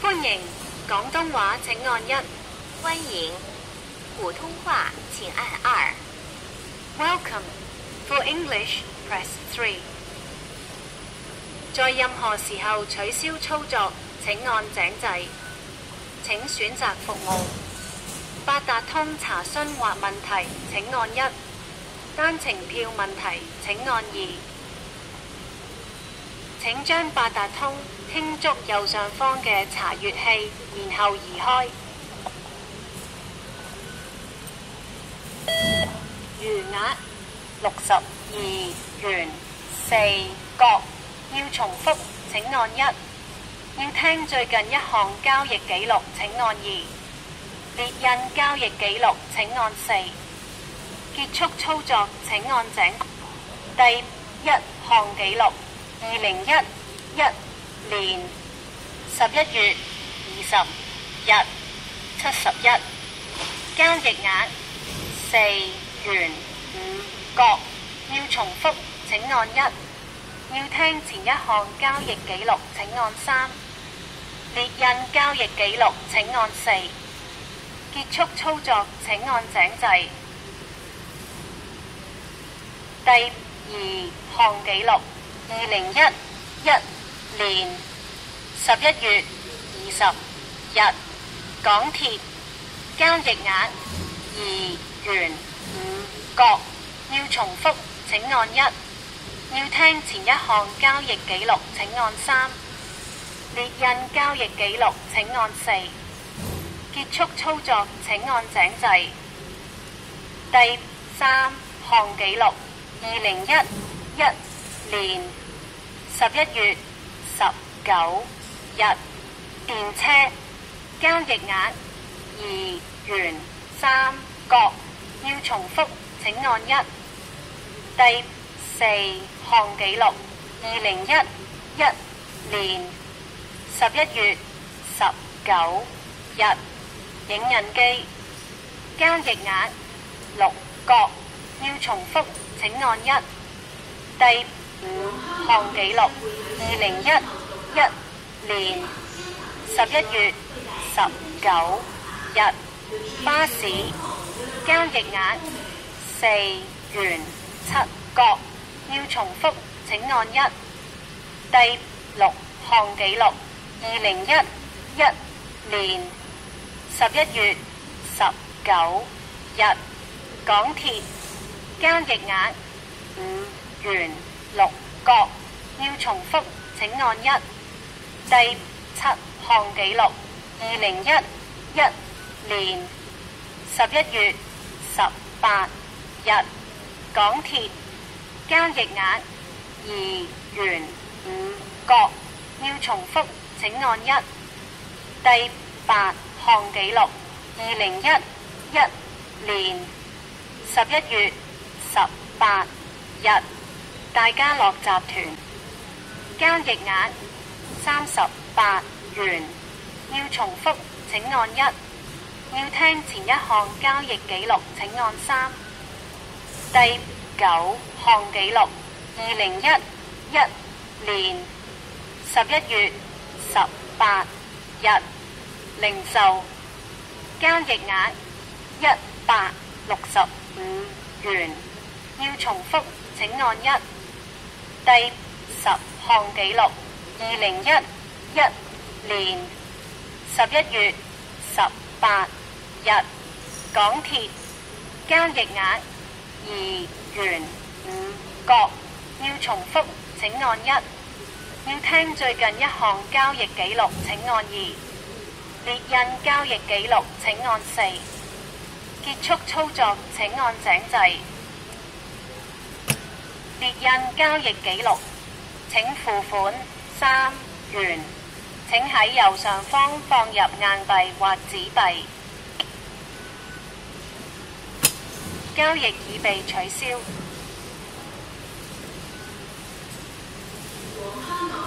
歡迎，廣東話請按1。 歡迎，普通話請按2。 Welcome. For English, press 3. 在任何時候取消操作，請按井掣。請選擇服務。八達通查詢或問題，請按1。單程票問題，請按2。請將八達通輕觸右上方嘅查閱器，然後移開。餘額62元4角。要重複請按1。要聽最近一項交易記錄請按2。列印交易記錄請按4。結束操作請按井。第一項記錄2011年11月20日71。交易額4元5角。要重複請按1。要聽前一項交易記錄請按3。列印交易記錄請按4。結束操作請按井掣。第二項記錄2011年11月20日。港鐵交易額2元5角。要重複請按1。要聽前一項交易記錄請按3。列印交易記錄請按4。結束操作請按井掣。第三項記錄2011年11月19日。電車交易額2元3角。要重複請按1。第四項記錄2011年11月19日。影印機交易額6角。要重複請按1。第五項記錄2011年11月19日。巴士交易額4元7角。要重複請按1。第六項記錄2011年11月19日。港鐵交易額5元6角。要重複請按1。第七項記錄2011年11月18日。港鐵交易額2元5角。要重複請按1。第八項記錄2011年11月18日。大家樂集團交易額38元。要重複請按1。要聽前一項交易記錄請按3。第九項記錄2011年11月18日。零售交易額165元。要重複請按1。第十項記錄2011年11月18日。港鐵交易額2元5角。要重複請按1。要聽最近一項交易記錄請按2。列印交易記錄請按4。結束操作請按井掣。列印交易記錄，請付款3元。請喺右上方放入硬幣或紙幣。交易已被取消。 和香港